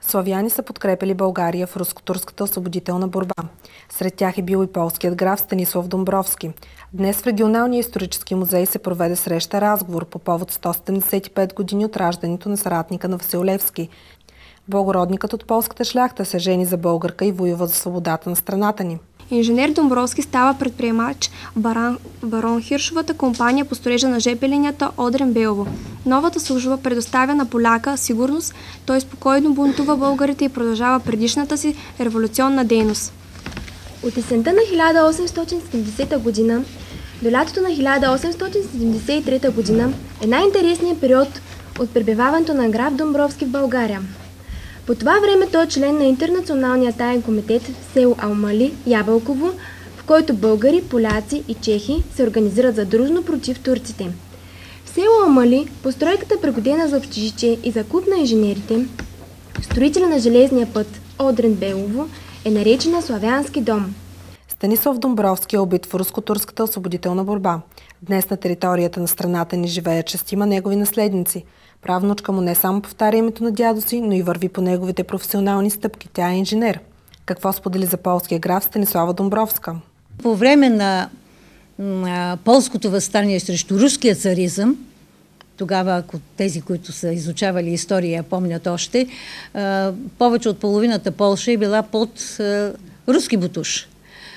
Славяни са подкрепили България в руско-турската освободителна борба. Сред тях е бил и полският граф Станислав Домбровски. Днес в Регионалния исторически музей се проведе среща-разговор по повод 175 години от раждането на съратника на Васил Левски. Благородникът от полската шляхта се жени за българка и воюва за свободата на страната ни. Инженер Домбровски става предприемач барон Хиршовата компания по строежа на ЖП линията Одрин-Белово. Новата служба предоставя на поляка сигурност, той спокойно бунтува българите и продължава предишната си революционна дейност. От есента на 1870 година до лятото на 1873 година е най-интересният период от пребиваването на граф Домбровски в България. По това време той е член на Интернационалния таен комитет в село Алмали, Ябълково, в който българи, поляци и чехи се организират задружно против турците. В село Алмали постройката е пригодена за общежитие и за клуб на инженерите, строителя на железния път Одрин-Белово, е наречена Славянски дом. Станислав Домбровски е убит в руско-турската освободителна борба. Днес на територията на страната ни живеят 6 негови наследници. Правнучка му не само повтаря името на дядо си, но и върви по неговите професионални стъпки. Тя е инженер. Какво сподели за полския граф Станислава Домбровска? По време на полското въстание срещу руския царизъм, тогава, ако тези, които са изучавали история, помнят още, повече от половината Полша е била под руски бутуш.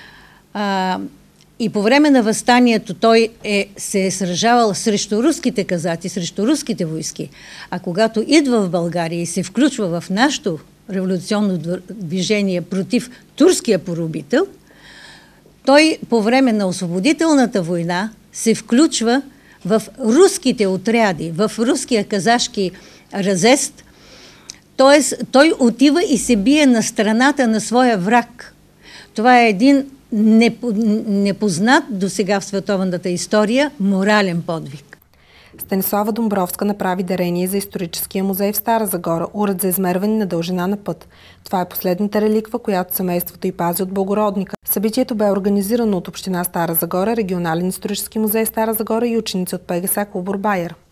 И по време на въстанието той се е сражавал срещу руските казаци, срещу руските войски. А когато идва в България и се включва в нашето революционно движение против турския поробител, той по време на освободителната война се включва в руските отряди, в руския казашки разест. Т.е. той отива и се бие на страната на своя враг. Това е един непознат до сега в световната история морален подвиг. Станислава Домбровска направи дарение за историческия музей в Стара Загора, уред за измерване на дължина на път. Това е последната реликва, която семейството й пази от Благородника. Събитието бе организирано от община Стара Загора, Регионален исторически музей Стара Загора и ученици от ПГС Клуб Урбайер.